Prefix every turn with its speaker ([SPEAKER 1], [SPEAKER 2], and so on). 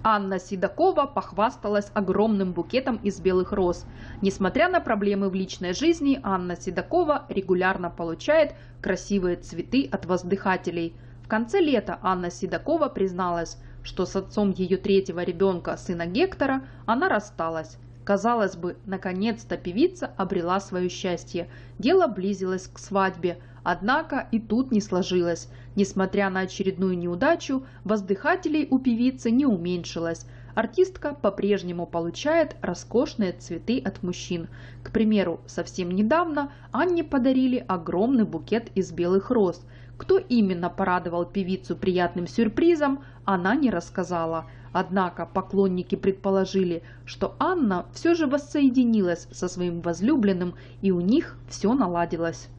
[SPEAKER 1] Анна Седокова похвасталась огромным букетом из белых роз. Несмотря на проблемы в личной жизни, Анна Седокова регулярно получает красивые цветы от воздыхателей. В конце лета Анна Седокова призналась, что с отцом ее третьего ребенка, сына Гектора, она рассталась. Казалось бы, наконец-то певица обрела свое счастье. Дело близилось к свадьбе. Однако и тут не сложилось. Несмотря на очередную неудачу, воздыхателей у певицы не уменьшилось. Артистка по-прежнему получает роскошные цветы от мужчин. К примеру, совсем недавно Анне подарили огромный букет из белых роз. Кто именно порадовал певицу приятным сюрпризом, она не рассказала. Однако поклонники предположили, что Анна все же воссоединилась со своим возлюбленным, и у них все наладилось.